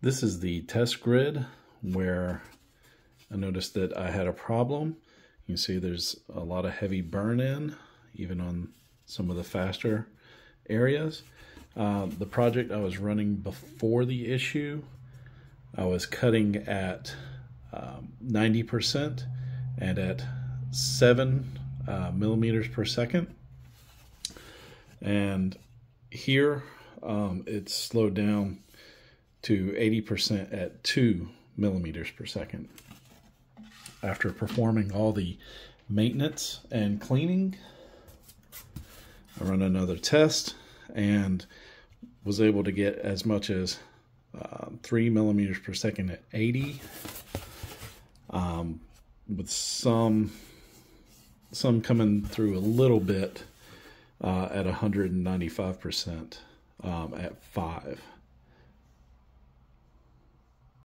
This is the test grid where I noticed that I had a problem. You can see there's a lot of heavy burn-in, even on some of the faster areas. The project I was running before the issue, I was cutting at 90% and at 7 millimeters per second. And here it's slowed down to 80% at 2 millimeters per second. After performing all the maintenance and cleaning, I run another test and was able to get as much as 3 millimeters per second at 80, with some coming through a little bit at 195% at 5.